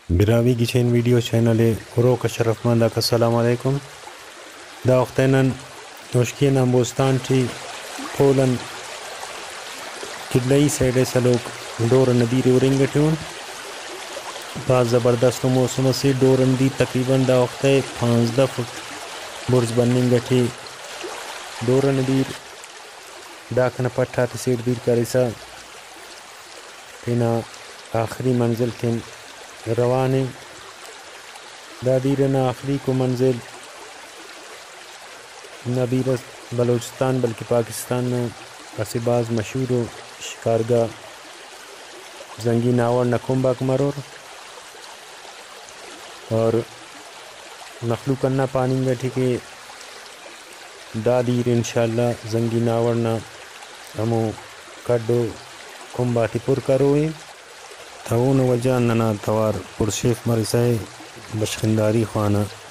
Brahui گیچین video channel فروغ اشرف مندک السلام علیکم دا وقتینن نوشکی نامبوستان چی پولن قبلئی سیڈ سلوک ڈور ندی رورنگٹیون بعض زبردست موسم سے ڈور ندی تقریباً دا وقت 15 فٹ برج بننگٹی ڈور ندی ڈاکن پٹھا تسیڈ دیر کریسا تینا آخری منزل تین روانے دا دیرنا آخری کو منزل نہ دیرس بلوچستان بلکہ پاکستان میں اسے بعض مشہور و شکارگاہ زنگی ناور نکمباک مرور اور مخلوق کرنا پانی گٹھی کے دا دیر انشاءاللہ زنگی ناورنا ہمو کڈو کمباتی پر کروئے تھون وجہ ننا توار پرشیف مرسائے بشخنداری خانہ